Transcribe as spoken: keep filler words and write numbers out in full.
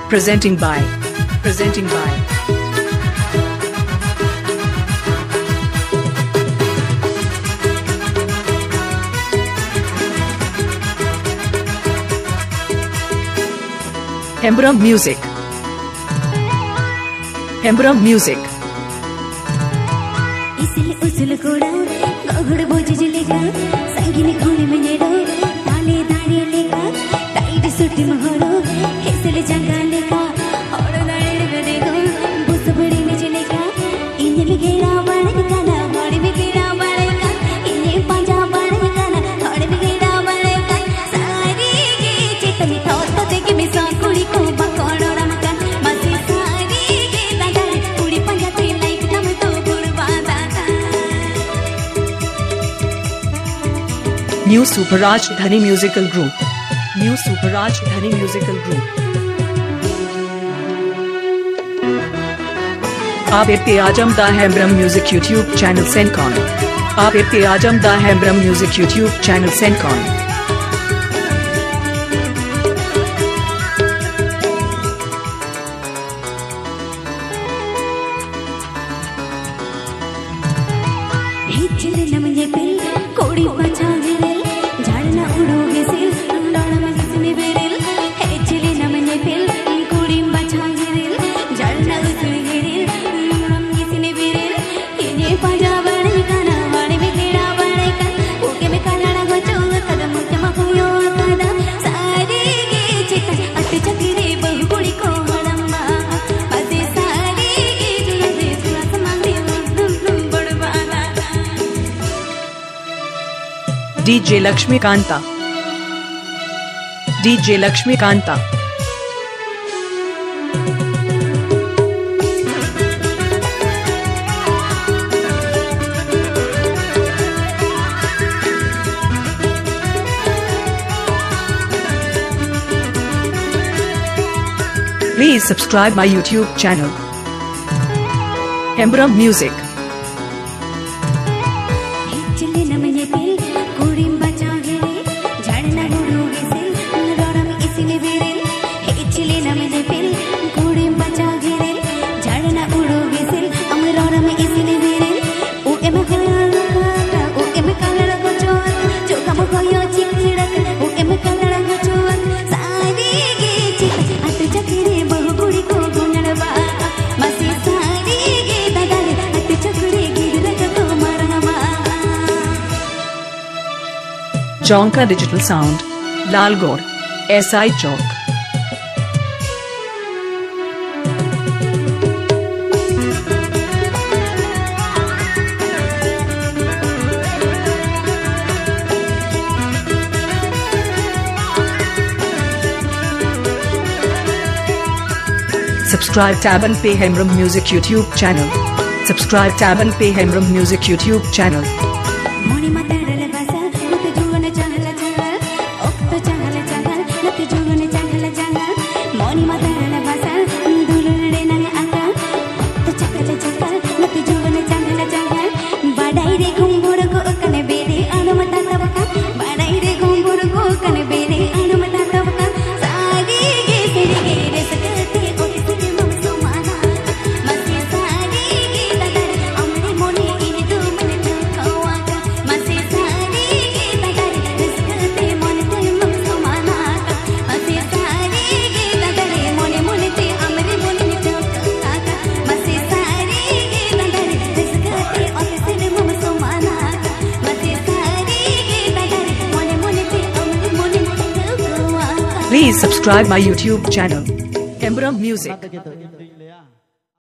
Presenting by. Presenting by. Hembram Music. Hembram Music. इसलिए उछल कोड़ा गगड़ बोझ जलेगा संगीने कोने में नेड़ो ताले दाढ़ी लेगा टाइट सूट महरो इसलिए जंगा लेगा और दाढ़ी लगेगा बुस बड़ी में जलेगा इन्हें भी घेरा बढ़ेगा ना हौड़ भी घेरा बढ़ेगा इन्हें पंजा बढ़ेगा ना हौड़ भी घेरा बढ़ेगा सारी ये चेतनी तो तो देखे में सांकुड़ी को बकोड़ो रमका मसी सारी ये दादारी पूरी पंजा ते लाइक नम तो गुड़बादा New Super Rajdhani Musical Group. New Super Rajdhani Musical Group. आप इत्ते आजम दा Hembram Music YouTube channel Sencon. आप इत्ते आजम दा Hembram Music YouTube channel Sencon. हिचले नमने पिल कोड़ी बचा गिरल झाड़ना उड़ोगे सिल डाड़ा में किसने बेरल हिचले नमने पिल कोड़ी बचा गिरल झाड़ना उसने गिरल हम किसने बेरल ये पाजा बढ़ेगा ना वाड़े में कीड़ा बढ़ेगा ओके में काला गोचो कदम के मकुयो कदा सारी ये चिता अट चकरे बहु कुड़ी को हड़म्बा असे सारी ये जुलते सुला समांगे बड़बाना D J Lakshmikanta. D J Lakshmikanta. Please subscribe my YouTube channel. Hembram Music. हिचले नमने पिल कोड़ी बचा गिरे झाड़ना उड़ोगे सिल डाड़ा में इसने बेरल हिचले नमने पिल कोड़ी बचा गिरे झाड़ना उड़ोगे सिल अमरोड़ा में इसने बेरल ओ एम कलर का ओ एम कलर को चोर जो कम कोयो चिकड़क ओ एम कलर को चोर सारी ये चिक अट चकरे बहु कुड़ी को गुनड़बा मसी सारी ये दादाले अट चकरे गिरक तो मरहमा Jonka Digital Sound. Lalgod. S I Chowk. Subscribe tab and pay Hembram Music YouTube channel. Subscribe tab and pay Hembram Music YouTube channel. Moni मतरल बसा नत जुगन चहल चहल ओक्त चहल चहल नत जुगन चहल चहल मोनी मतरल बसा दुलुरे नंग आका ओक्त चहल चहल नत जुगन चहल चहल बड़ाई रे घुंगुर को कने बेरे अनुमता तबका बड़ाई रे घुंगुर को कने बेरे अनुमता तबका सारी ये तेरे गे रे सकते को किसके मम सुमाना मसी सारी ये दादर हमरे मोनी इन तू मन तू कवाका मसी सारी ये दादर सकते मन तू मम सुमाना मसी सारी ये दादर मोनी मोनी ते हमरे मोनी तू काका मसी सारी ये दादर सकते और किसके मम सुमाना मसी सारी ये दादर मोनी मोनी ते हमरे मोनी तू कवाका Please subscribe my YouTube channel. Hembram Music.